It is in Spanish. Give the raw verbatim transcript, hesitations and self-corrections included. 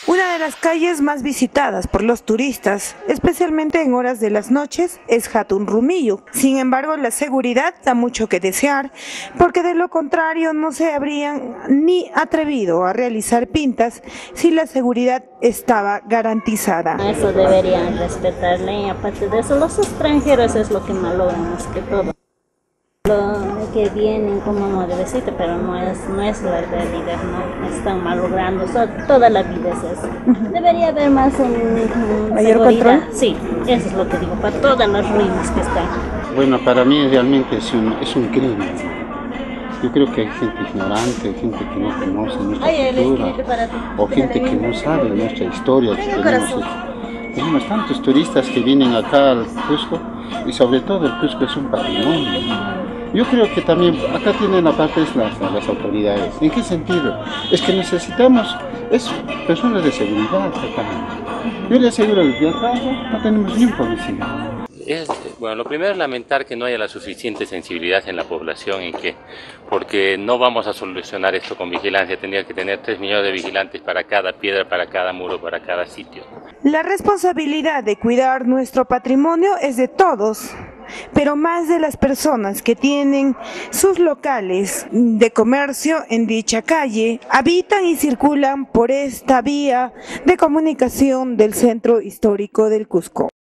Una de las calles más visitadas por los turistas, especialmente en horas de las noches, es Hatun Rumillo. Sin embargo, la seguridad da mucho que desear, porque de lo contrario no se habrían ni atrevido a realizar pintas si la seguridad estaba garantizada. Eso deberían respetarle, y aparte de eso, los extranjeros es lo que malogran más que todo. Lo que vienen como modecita, pero no es, no es la realidad, no están malogrando, so, toda la vida es eso. Debería haber más un, un ¿Mayor seguridad. control? Sí, eso es lo que digo, para todas las ruinas que están. Bueno, para mí realmente es un, es un crimen. Yo creo que hay gente ignorante, gente que no conoce nuestra Ay, cultura, o gente que no sabe nuestra historia. Que tenemos, tenemos tantos turistas que vienen acá al Cusco, y sobre todo el Cusco es un patrimonio. Yo creo que también acá tienen la parte de las, las autoridades. ¿En qué sentido? Es que necesitamos es personas de seguridad acá. Yo le aseguro que acá no tenemos ni un policía. Es, bueno, lo primero es lamentar que no haya la suficiente sensibilidad en la población, en que, porque no vamos a solucionar esto con vigilancia, tendría que tener tres millones de vigilantes para cada piedra, para cada muro, para cada sitio. La responsabilidad de cuidar nuestro patrimonio es de todos, pero más de las personas que tienen sus locales de comercio en dicha calle, habitan y circulan por esta vía de comunicación del centro histórico del Cusco.